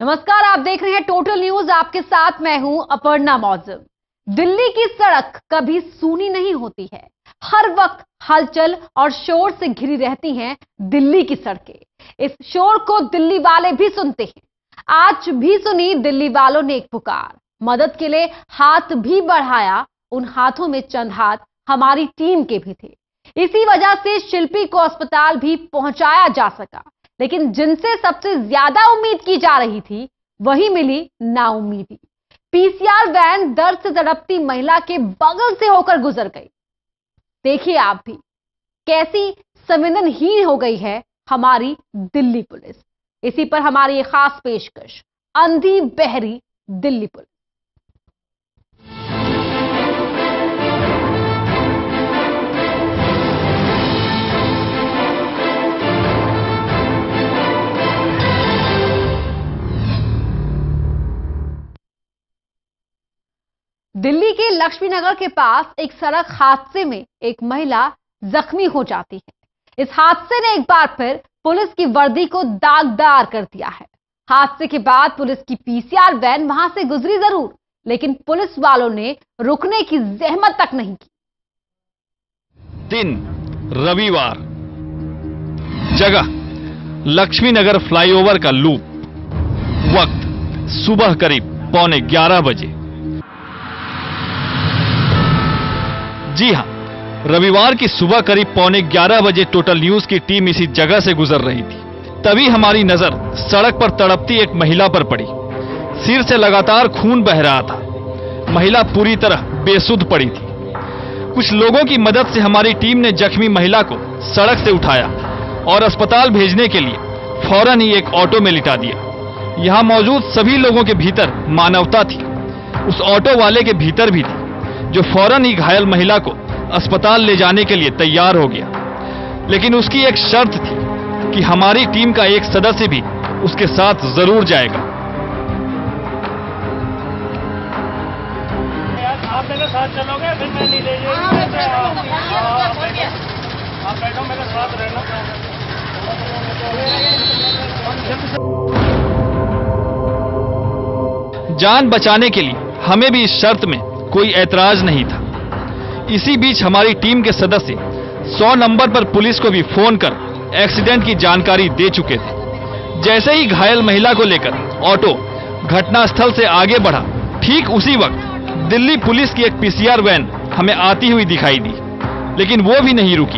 नमस्कार, आप देख रहे हैं टोटल न्यूज। आपके साथ मैं हूं अपर्णा मौजूद। दिल्ली की सड़क कभी सूनी नहीं होती है। हर वक्त हलचल और शोर से घिरी रहती हैं दिल्ली की सड़कें। इस शोर को दिल्ली वाले भी सुनते हैं। आज भी सुनी दिल्ली वालों ने एक पुकार, मदद के लिए हाथ भी बढ़ाया। उन हाथों में चंद हाथ हमारी टीम के भी थे। इसी वजह से शिल्पी को अस्पताल भी पहुंचाया जा सका। लेकिन जिनसे सबसे ज्यादा उम्मीद की जा रही थी वही मिली नाउम्मीदी। पीसीआर वैन दर्द से तड़पती महिला के बगल से होकर गुजर गई। देखिए आप भी कैसी संवेदनहीन हो गई है हमारी दिल्ली पुलिस। इसी पर हमारी ये खास पेशकश, अंधी बहरी दिल्ली पुलिस। दिल्ली के लक्ष्मी नगर के पास एक सड़क हादसे में एक महिला जख्मी हो जाती है। इस हादसे ने एक बार फिर पुलिस की वर्दी को दागदार कर दिया है। हादसे के बाद पुलिस की पीसीआर वैन वहां से गुजरी जरूर, लेकिन पुलिस वालों ने रुकने की जहमत तक नहीं की। दिन रविवार, जगह लक्ष्मी नगर फ्लाईओवर का लूप, वक्त सुबह करीब 11:15 बजे। जी हां, रविवार की सुबह करीब 11:15 बजे टोटल न्यूज की टीम इसी जगह से गुजर रही थी। तभी हमारी नजर सड़क पर तड़पती एक महिला पर पड़ी। सिर से लगातार खून बह रहा था। महिला पूरी तरह बेसुध पड़ी थी। कुछ लोगों की मदद से हमारी टीम ने जख्मी महिला को सड़क से उठाया और अस्पताल भेजने के लिए फौरन ही एक ऑटो में लिटा दिया। यहां मौजूद सभी लोगों के भीतर मानवता थी। उस ऑटो वाले के भीतर भी थी, जो फौरन ही घायल महिला को अस्पताल ले जाने के लिए तैयार हो गया। लेकिन उसकी एक शर्त थी कि हमारी टीम का एक सदस्य भी उसके साथ जरूर जाएगा। आप मेरे साथ चलोगे, फिर मैं नहीं ले जाऊंगा। आप बैठो, मेरे साथ रहना। जान बचाने के लिए हमें भी इस शर्त में कोई ऐतराज नहीं था। इसी बीच हमारी टीम के सदस्य 100 नंबर पर पुलिस को भी फोन कर एक्सीडेंट की जानकारी दे चुके थे। जैसे ही घायल महिला को लेकर ऑटो घटनास्थल से आगे बढ़ा, ठीक उसी वक्त दिल्ली पुलिस की एक पीसीआर वैन हमें आती हुई दिखाई दी, लेकिन वो भी नहीं रुकी।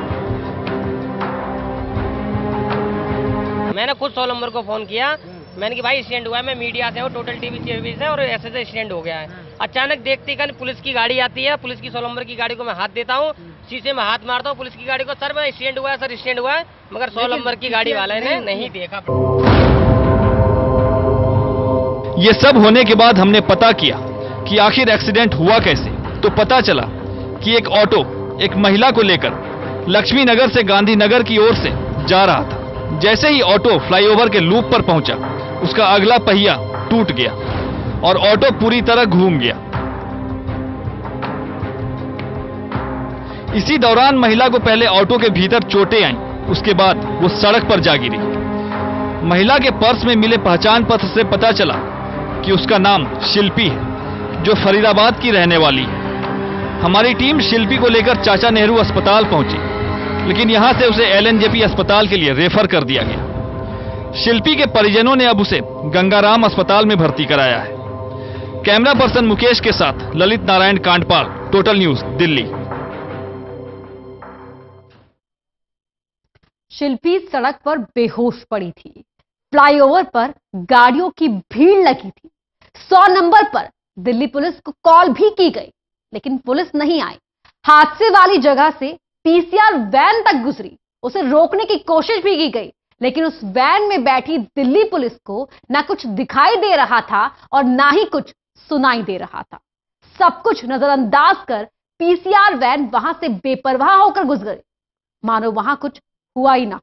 मैंने खुद 100 नंबर को फोन किया। मैंने कि भाई एक्सीडेंट हुआ है, मैं मीडिया से हूँ, टोटल टीवी से, और ऐसे एक्सीडेंट हो गया है। अचानक देखते ही पुलिस की गाड़ी आती है। पुलिस की 100 नंबर की गाड़ी को मैं हाथ देता हूँ, शीशे में हाथ मारता हूँ पुलिस की गाड़ी को। सर मैं एक्सीडेंट हुआ है, सर एक्सीडेंट हुआ है, मगर 100 नंबर की गाड़ी वाले ने नहीं देखा। ये सब होने के बाद हमने पता किया कि आखिर एक्सीडेंट हुआ कैसे। तो पता चला कि एक ऑटो एक महिला को लेकर लक्ष्मी नगर से गांधीनगर की ओर से जा रहा था। जैसे ही ऑटो फ्लाईओवर के लूप पर पहुंचा, उसका अगला पहिया टूट गया और ऑटो पूरी तरह घूम गया। इसी दौरान महिला को पहले ऑटो के भीतर चोटें आईं, उसके बाद वो सड़क पर जा गिरी। महिला के पर्स में मिले पहचान पत्र से पता चला कि उसका नाम शिल्पी है, जो फरीदाबाद की रहने वाली है। हमारी टीम शिल्पी को लेकर चाचा नेहरू अस्पताल पहुंची, लेकिन यहां से उसे एलएनजेपी अस्पताल के लिए रेफर कर दिया गया। शिल्पी के परिजनों ने अब उसे गंगाराम अस्पताल में भर्ती कराया है। कैमरा पर्सन मुकेश के साथ ललित नारायण कांडपाल, टोटल न्यूज, दिल्ली। शिल्पी सड़क पर बेहोश पड़ी थी। फ्लाईओवर पर गाड़ियों की भीड़ लगी थी। 100 नंबर पर दिल्ली पुलिस को कॉल भी की गई, लेकिन पुलिस नहीं आई। हादसे वाली जगह से पीसीआर वैन तक गुजरी, उसे रोकने की कोशिश भी की गई, लेकिन उस वैन में बैठी दिल्ली पुलिस को ना कुछ दिखाई दे रहा था और ना ही कुछ सुनाई दे रहा था। सब कुछ नजरअंदाज कर पीसीआर वैन वहां से बेपरवाह होकर गुजर गई, मानो वहां कुछ हुआ ही ना।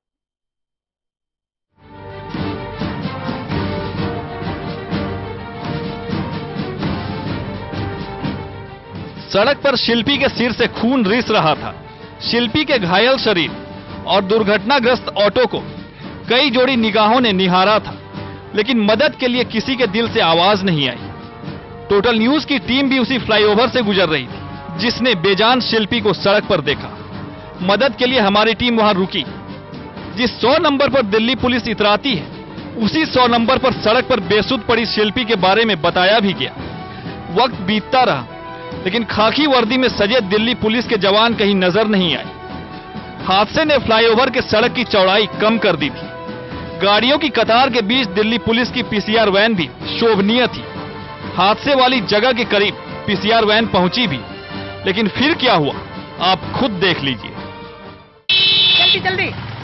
सड़क पर शिल्पी के सिर से खून रिस रहा था। शिल्पी के घायल शरीर और दुर्घटनाग्रस्त ऑटो को कई जोड़ी निगाहों ने निहारा था। लेकिन मदद के लिए किसी के दिल से आवाज नहीं आई। टोटल न्यूज की टीम भी उसी फ्लाईओवर से गुजर रही थी जिसने बेजान शिल्पी को सड़क पर देखा। मदद के लिए हमारी टीम वहां रुकी। जिस 100 नंबर पर दिल्ली पुलिस इतराती है, उसी 100 नंबर पर सड़क पर बेसुध पड़ी शिल्पी के बारे में बताया भी गया। वक्त बीतता रहा, लेकिन खाकी वर्दी में सजे दिल्ली पुलिस के जवान कहीं नजर नहीं आए। हादसे ने फ्लाईओवर के सड़क की चौड़ाई कम कर दी थी। गाड़ियों की कतार के बीच दिल्ली पुलिस की पीसीआर वैन भी शोभनीय थी। हादसे वाली जगह के करीब पीसीआर वैन पहुंची भी, लेकिन फिर क्या हुआ आप खुद देख लीजिए। जल्दी जल्दी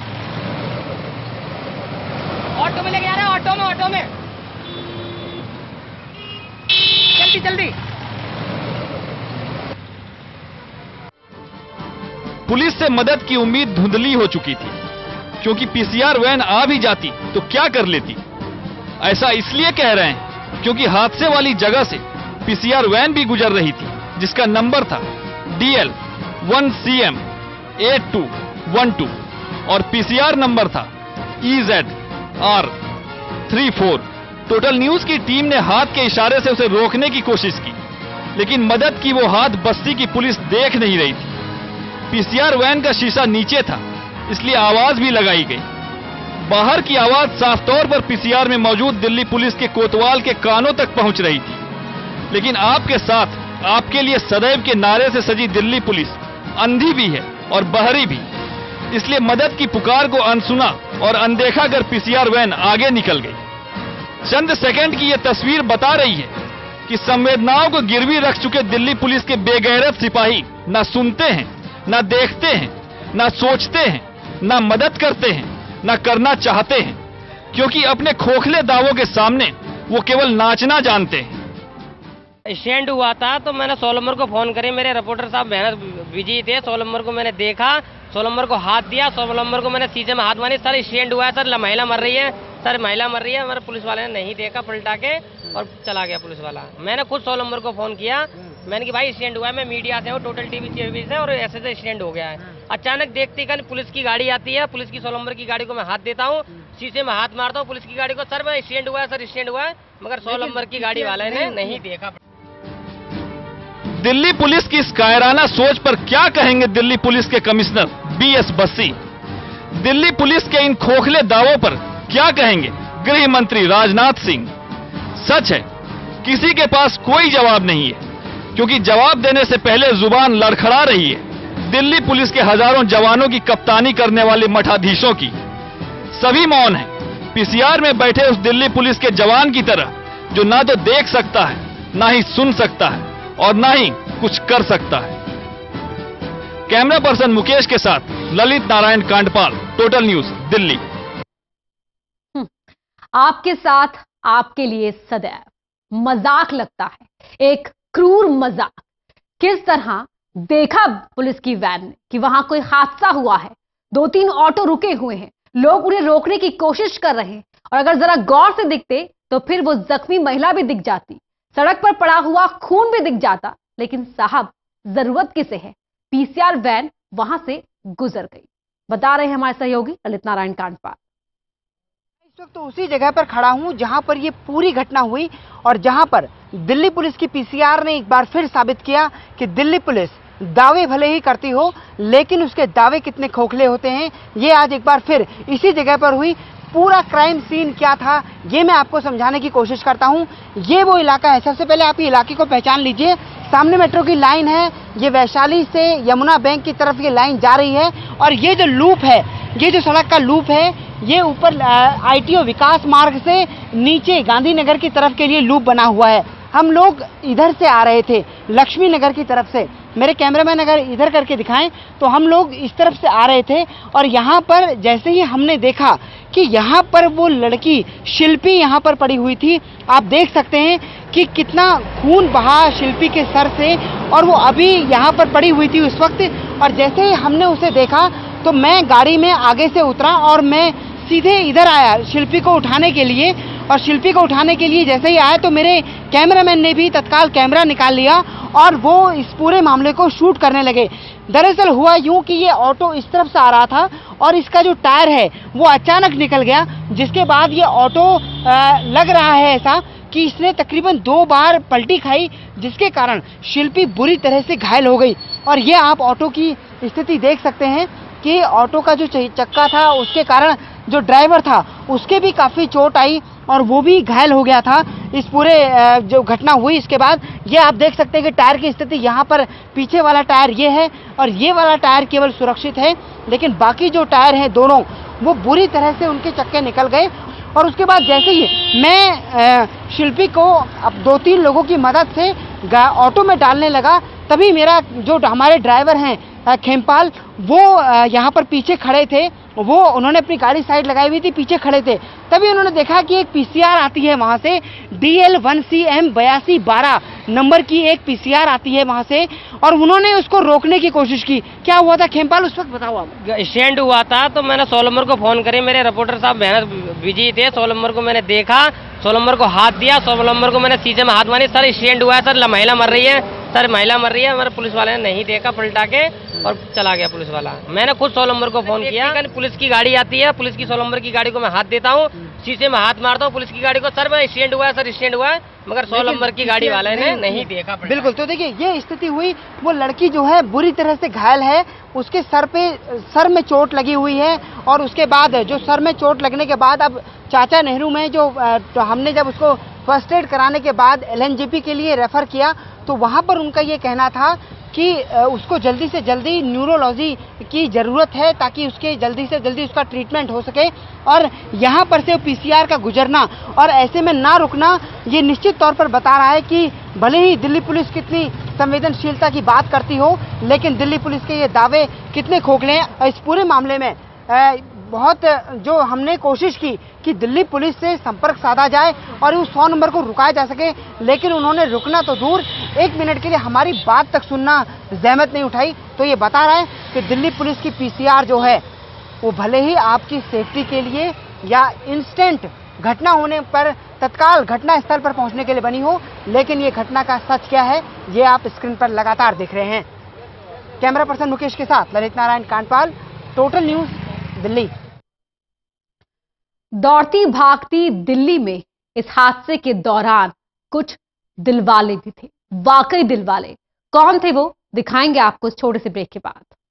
ऑटो में लेके आ रहे हैं, ऑटो में जल्दी जल्दी। पुलिस से मदद की उम्मीद धुंधली हो चुकी थी, क्योंकि पीसीआर वैन आ भी जाती तो क्या कर लेती। ऐसा इसलिए कह रहे हैं क्योंकि हादसे वाली जगह से पीसीआर वैन भी गुजर रही थी, जिसका नंबर था DL 1CM 8212 और पीसीआर नंबर था EZ R34। टोटल न्यूज की टीम ने हाथ के इशारे से उसे रोकने की कोशिश की, लेकिन मदद की वो हाथ बस्ती की पुलिस देख नहीं रही थी। पीसीआर वैन का शीशा नीचे था, इसलिए आवाज भी लगाई गई। बाहर की आवाज साफ तौर पर पीसीआर में मौजूद दिल्ली पुलिस के कोतवाल के कानों तक पहुंच रही थी। लेकिन आपके साथ आपके लिए सदैव के नारे से सजी दिल्ली पुलिस अंधी भी है और बहरी भी, इसलिए मदद की पुकार को अनसुना और अनदेखा कर पीसीआर वैन आगे निकल गई। चंद सेकंड की यह तस्वीर बता रही है कि संवेदनाओं को गिरवी रख चुके दिल्ली पुलिस के बेगैरत सिपाही ना सुनते हैं, ना देखते हैं, ना सोचते हैं, ना मदद करते हैं, ना करना चाहते हैं, क्योंकि अपने खोखले दावों के सामने वो केवल नाचना जानते हैं। स्टैंड हुआ था तो मैंने 100 नंबर को फोन करे, मेरे रिपोर्टर साहब मेहनत बिजी थे। 100 नंबर को मैंने देखा, 100 नंबर को हाथ दिया, 100 नंबर को मैंने शीशे में हाथ मारी, सर स्टैंड हुआ है, सर महिला मर रही है, सर महिला मर रही है। हमारे पुलिस वाले ने नहीं देखा, पलटा के और चला गया पुलिस वाला। मैंने खुद 100 नंबर को फोन किया, मैंने कि भाई स्टैंड हुआ है, मैं मीडिया से हूँ, टोटल टीवी से और ऐसे स्टैंड हो गया है। अचानक देखते ही पुलिस की गाड़ी आती है, पुलिस की 100 नंबर की गाड़ी को मैं हाथ देता हूँ, शीशे में हाथ मारता हूँ पुलिस की गाड़ी को, सर मैं स्टैंड हुआ है, सर स्टैंड हुआ है, मगर 100 नंबर की गाड़ी वाले ने नहीं देखा। दिल्ली पुलिस की इस कायराना सोच पर क्या कहेंगे दिल्ली पुलिस के commissioner BS Bassi? Delhi police के इन खोखले दावों पर क्या कहेंगे गृह मंत्री राजनाथ सिंह? सच है, किसी के पास कोई जवाब नहीं है, क्योंकि जवाब देने से पहले जुबान लड़खड़ा रही है दिल्ली पुलिस के हजारों जवानों की कप्तानी करने वाले मठाधीशों की। सभी मौन हैं, पीसीआर में बैठे उस दिल्ली पुलिस के जवान की तरह, जो ना तो देख सकता है, ना ही सुन सकता है और ना ही कुछ कर सकता है। कैमरा पर्सन मुकेश के साथ ललित नारायण कांडपाल, टोटल न्यूज, दिल्ली। आपके साथ, आपके लिए सदैव। मजाक लगता है, एक क्रूर मजाक। किस तरह देखा पुलिस की वैन ने कि वहां कोई हादसा हुआ है, 2-3 ऑटो रुके हुए हैं, लोग उन्हें रोकने की कोशिश कर रहे हैं, और अगर जरा गौर से दिखते तो फिर वो जख्मी महिला भी दिख जाती, सड़क पर पड़ा हुआ खून भी दिख जाता। लेकिन साहब, जरूरत किसे है, पीसीआर वैन वहां से गुजर गई। बता रहे हैं हमारे सहयोगी ललित नारायण कांडपाल। इस वक्त तो उसी जगह पर खड़ा हूं जहां पर ये पूरी घटना हुई और जहां पर दिल्ली पुलिस की पीसीआर ने एक बार फिर साबित किया कि दिल्ली पुलिस दावे भले ही करती हो, लेकिन उसके दावे कितने खोखले होते हैं। ये आज एक बार फिर इसी जगह पर हुई। पूरा क्राइम सीन क्या था, ये मैं आपको समझाने की कोशिश करता हूं। ये वो इलाका है, सबसे पहले आप ये इलाके को पहचान लीजिए। सामने मेट्रो की लाइन है, ये वैशाली से यमुना बैंक की तरफ ये लाइन जा रही है, और ये जो लूप है, ये जो सड़क का लूप है, ये ऊपर ITO विकास मार्ग से नीचे गांधीनगर की तरफ के लिए लूप बना हुआ है। हम लोग इधर से आ रहे थे, लक्ष्मी नगर की तरफ से। मेरे कैमरामैन अगर इधर करके दिखाएं तो हम लोग इस तरफ से आ रहे थे, और यहाँ पर जैसे ही हमने देखा कि यहाँ पर वो लड़की शिल्पी यहाँ पर पड़ी हुई थी। आप देख सकते हैं कि कितना खून बहा शिल्पी के सर से, और वो अभी यहाँ पर पड़ी हुई थी उस वक्त। और जैसे ही हमने उसे देखा तो मैं गाड़ी में आगे से उतरा और मैं सीधे इधर आया शिल्पी को उठाने के लिए। और शिल्पी को उठाने के लिए जैसे ही आया तो मेरे कैमरामैन ने भी तत्काल कैमरा निकाल लिया और वो इस पूरे मामले को शूट करने लगे। दरअसल हुआ यूं कि ये ऑटो इस तरफ से आ रहा था और इसका जो टायर है वो अचानक निकल गया, जिसके बाद ये ऑटो लग रहा है ऐसा कि इसने तकरीबन 2 बार पलटी खाई, जिसके कारण शिल्पी बुरी तरह से घायल हो गई। और ये आप ऑटो की स्थिति देख सकते हैं कि ऑटो का जो चक्का था उसके कारण जो ड्राइवर था उसके भी काफ़ी चोट आई और वो भी घायल हो गया था इस पूरे जो घटना हुई। इसके बाद ये आप देख सकते हैं कि टायर की स्थिति यहाँ पर पीछे वाला टायर ये है और ये वाला टायर केवल सुरक्षित है, लेकिन बाकी जो टायर हैं दोनों वो बुरी तरह से उनके चक्के निकल गए। और उसके बाद जैसे ही मैं शिल्पी को अब 2-3 लोगों की मदद से ऑटो में डालने लगा, तभी मेरा जो हमारे ड्राइवर हैं खेमपाल वो यहाँ पर पीछे खड़े थे, वो उन्होंने अपनी गाड़ी साइड लगाई हुई थी, पीछे खड़े थे। तभी उन्होंने देखा कि एक पीसीआर आती है वहाँ से, DL1CM 8212 नंबर की एक पीसीआर आती है वहाँ से, और उन्होंने उसको रोकने की कोशिश की। क्या हुआ था खेमपाल उस वक्त, बताओ आप। स्टैंड हुआ था तो मैंने 100 नंबर को फोन करे, मेरे रिपोर्टर साहब मेहनत बिजी थे। 100 नंबर को मैंने देखा, 100 नंबर को हाथ दिया, 100 नंबर को मैंने शीशे में हाथ मारी, सर स्टैंड हुआ है, सर महिला मर रही है, सर महिला मर रही है। हमारे पुलिस वाले ने नहीं देखा, पलटा के और चला गया पुलिस वाला। मैंने खुद 100 नंबर को फोन किया, पुलिस की गाड़ी आती है, पुलिस की 100 नंबर की गाड़ी को मैं हाथ देता हूँ, शीशे में हाथ मारता हूँ पुलिस की गाड़ी को, सर मैं स्टैंड हुआ है, सर स्टैंड हुआ है, मगर 100 नंबर की गाड़ी वाले ने नहीं देखा। बिल्कुल, तो देखिए ये स्थिति हुई। वो लड़की जो है बुरी तरह से घायल है, उसके सर में चोट लगी हुई है, और उसके बाद जो सर में चोट लगने के बाद अब चाचा नेहरू में जो तो हमने जब उसको फर्स्ट एड कराने के बाद LNJP के लिए रेफर किया, तो वहाँ पर उनका ये कहना था कि उसको जल्दी से जल्दी न्यूरोलॉजी की ज़रूरत है ताकि उसके जल्दी से जल्दी उसका ट्रीटमेंट हो सके। और यहाँ पर से PCR का गुजरना और ऐसे में ना रुकना ये निश्चित तौर पर बता रहा है कि भले ही दिल्ली पुलिस कितनी संवेदनशीलता की बात करती हो, लेकिन दिल्ली पुलिस के ये दावे कितने खोखले हैं। इस पूरे मामले में बहुत जो हमने कोशिश की कि दिल्ली पुलिस से संपर्क साधा जाए और उस 100 नंबर को रुकाया जा सके, लेकिन उन्होंने रुकना तो दूर, 1 मिनट के लिए हमारी बात तक सुनना जहमत नहीं उठाई। तो ये बता रहा है कि दिल्ली पुलिस की PCR जो है वो भले ही आपकी सेफ्टी के लिए या इंस्टेंट घटना होने पर तत्काल घटना स्थल पर पहुंचने के लिए बनी हो, लेकिन ये घटना का सच क्या है ये आप स्क्रीन पर लगातार देख रहे हैं। कैमरा पर्सन मुकेश के साथ ललित नारायण कांडपाल, टोटल न्यूज, दिल्ली। दौड़ती भागती दिल्ली में इस हादसे के दौरान कुछ दिलवाले भी थे, वाकई दिलवाले। कौन थे वो, दिखाएंगे आपको इस छोटे से ब्रेक के बाद।